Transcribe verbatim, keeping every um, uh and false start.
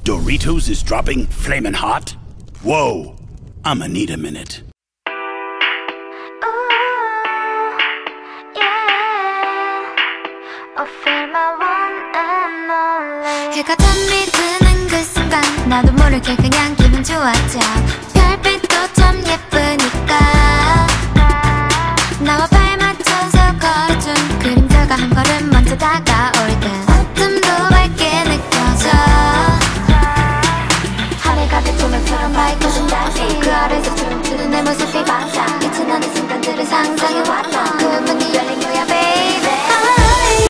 Doritos is dropping flamin' hot? Whoa, I'ma need a minute. 해가 잠이 드는 그 순간 나도 모르게 그냥 기분 좋았죠. 별빛도 참 예쁘니까 나와 발 맞춰서 걸어준 그림자가 한 걸음 먼저 다가올 땐 어둠도 밝게 느껴져. 하늘 가득 조명처럼 밝고 신달이 그 아래서 춤추는 내 모습이 반짝 빛이 나는 순간들을 상상해왔던 그 문이 열린 거야 baby.